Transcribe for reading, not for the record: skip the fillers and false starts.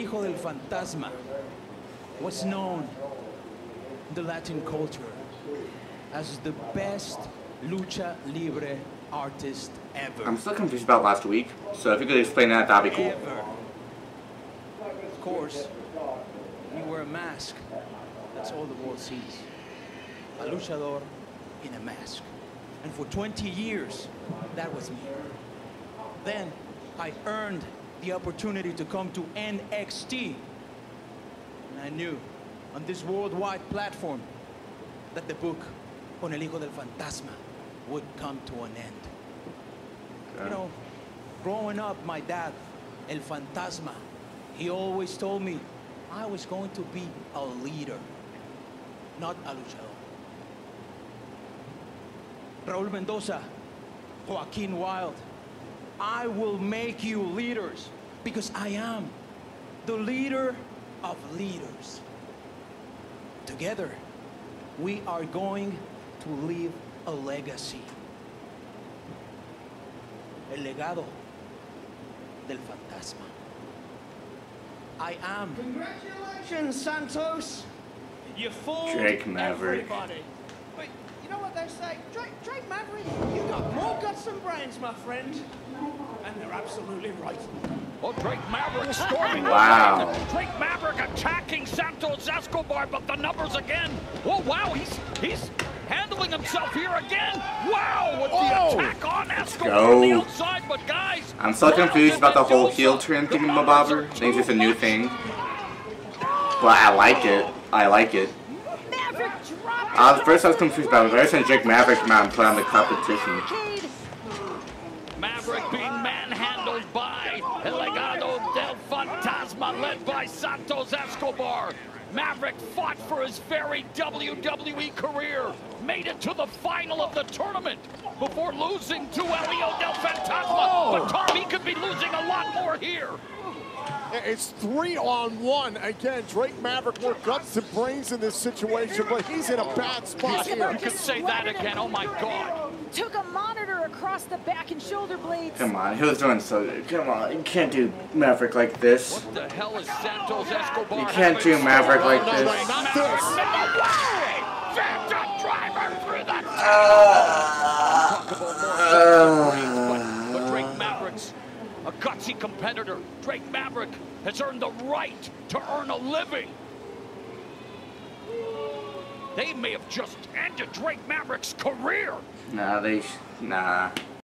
Hijo del Fantasma was known in the Latin culture as the best lucha libre artist ever. I'm still confused about last week, so if you could explain that, that'd be cool. Ever. Of course, you wear a mask. That's all the world sees. A luchador in a mask. And for 20 years, that was me. Then I earned the opportunity to come to NXT. And I knew on this worldwide platform that the book Con el Hijo del Fantasma would come to an end. Okay. You know, growing up, my dad, El Fantasma, he always told me I was going to be a leader, not a luchador. Raul Mendoza, Joaquin Wilde, I will make you leaders because I am the leader of leaders. Together, we are going to leave a legacy. El legado del fantasma. I am. Congratulations, Santos. You fooled Drake Maverick. everybody. But you know what they say? Drake Maverick, you got more guts than brains, my friend. And they're absolutely right. Oh, Drake Maverick storming. Wow. Drake Maverick attacking Santos Escobar, but the numbers again. Oh, wow, he's handling himself here again. Wow, with the attack on Escobar on the outside, but guys. I'm so confused about the whole heel turn thingamabobber. I think it's just a new thing. But I like it. I like it. First I was confused about it, but ever since Drake Maverick came out and put on the competition. Maverick being manhandled by El Legado del Fantasma, led by Santos Escobar. Maverick fought for his very WWE career, made it to the final of the tournament before losing to Elio del Fantasma. But Tom, he could be losing a lot more here. It's 3-on-1. Again, Drake Maverick more guts and brains in this situation, but he's in a bad spot here. You could say that again, oh my God. Took a monitor across the back and shoulder blades. Come on, he was doing so good. Come on, you can't do Maverick like this. What the hell is Santos Escobar? You can't do Maverick like No, this. not this. Phantom driver through the but Drake Maverick's a gutsy competitor. Drake Maverick has earned the right to earn a living. They may have just ended Drake Maverick's career. Nah.